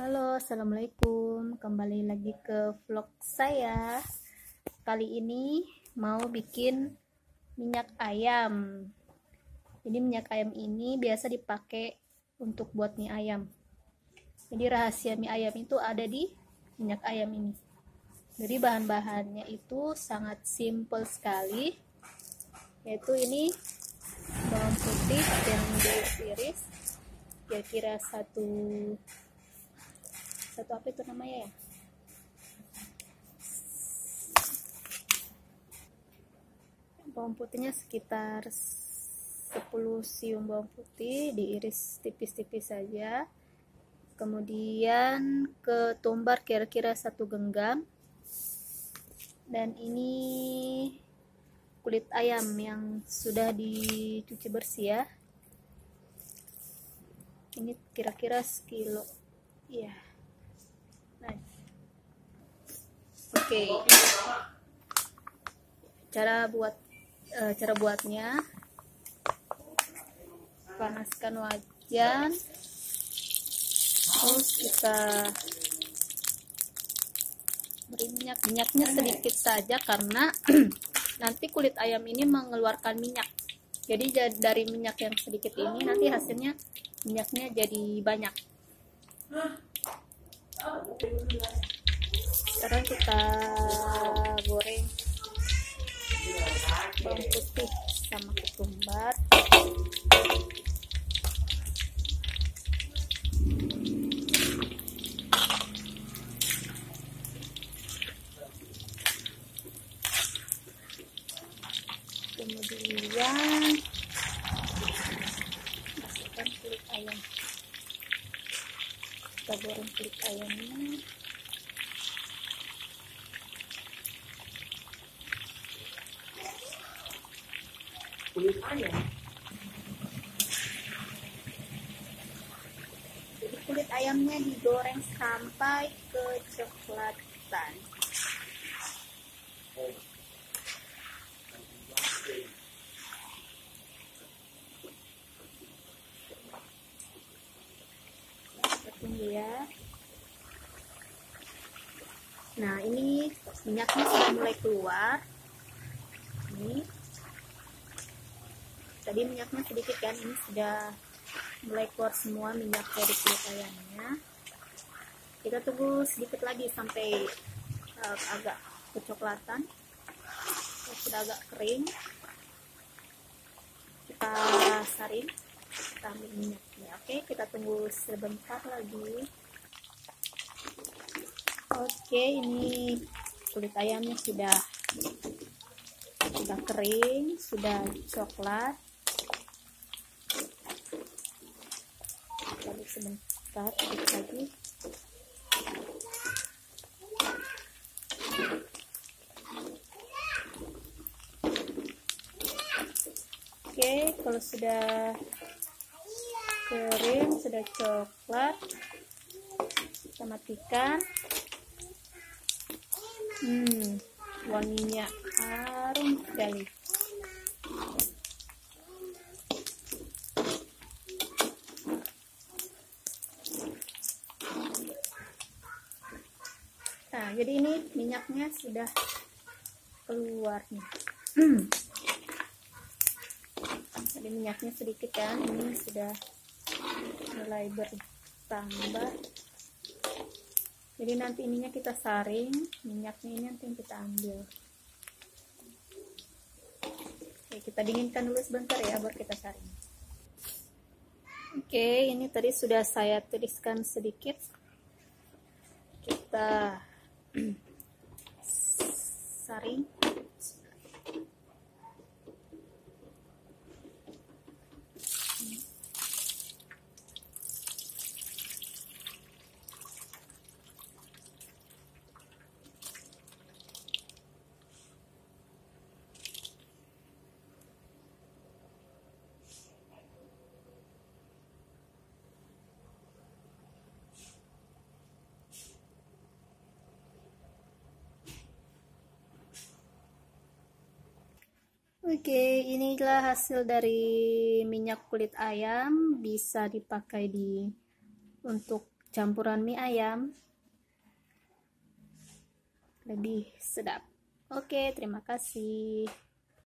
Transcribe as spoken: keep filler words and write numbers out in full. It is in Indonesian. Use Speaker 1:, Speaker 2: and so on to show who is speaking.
Speaker 1: Halo, assalamualaikum. Kembali lagi ke vlog saya. Kali ini mau bikin minyak ayam. Jadi minyak ayam ini biasa dipakai untuk buat mie ayam. Jadi rahasia mie ayam itu ada di minyak ayam ini. Jadi bahan-bahannya itu sangat simple sekali. Yaitu ini bawang putih yang diiris-iris. Kira-kira satu satu apa itu namanya ya, bawang putihnya sekitar sepuluh siung bawang putih diiris tipis-tipis saja. Kemudian ketumbar kira-kira satu genggam, dan ini kulit ayam yang sudah dicuci bersih ya, ini kira-kira sekilo ya. Nah, oke, okay. cara buat e, cara buatnya: panaskan wajan, terus kita beri minyak. Minyaknya sedikit saja karena nanti kulit ayam ini mengeluarkan minyak. Jadi dari minyak yang sedikit ini nanti hasilnya minyaknya jadi banyak. Sekarang kita goreng bawang putih sama ketumbar. Kemudian masukkan kulit ayam. Kita goreng kulit ayamnya.
Speaker 2: Kulit ayam.
Speaker 1: Jadi kulit ayamnya digoreng sampai kecoklatan.
Speaker 2: Oh.
Speaker 1: Kita tunggu ya. Nah, ini minyaknya sudah mulai keluar. Ini tadi minyaknya sedikit kan, ini sudah mulai keluar semua minyak dari kulit ayamnya. Kita tunggu sedikit lagi sampai uh, agak kecoklatan. Sudah agak kering, kita saring, kita ambil minyaknya. Oke, kita tunggu sebentar lagi. Oke, ini kulit ayamnya sudah sudah kering, sudah coklat. Lalu sebentar sedikit lagi. Oke, kalau sudah kering, sudah coklat, kita matikan. Hmm, wanginya harum sekali. Nah, jadi ini minyaknya sudah keluar nih. Hmm. Jadi minyaknya sedikit kan, ini sudah mulai bertambah. Jadi nanti ininya kita saring, minyaknya ini nanti kita ambil. Oke, kita dinginkan dulu sebentar ya, baru kita saring. Oke, ini tadi sudah saya tiriskan sedikit. Kita saring. Oke, inilah hasil dari minyak kulit ayam. Bisa dipakai di untuk campuran mie ayam lebih sedap. Oke, terima kasih.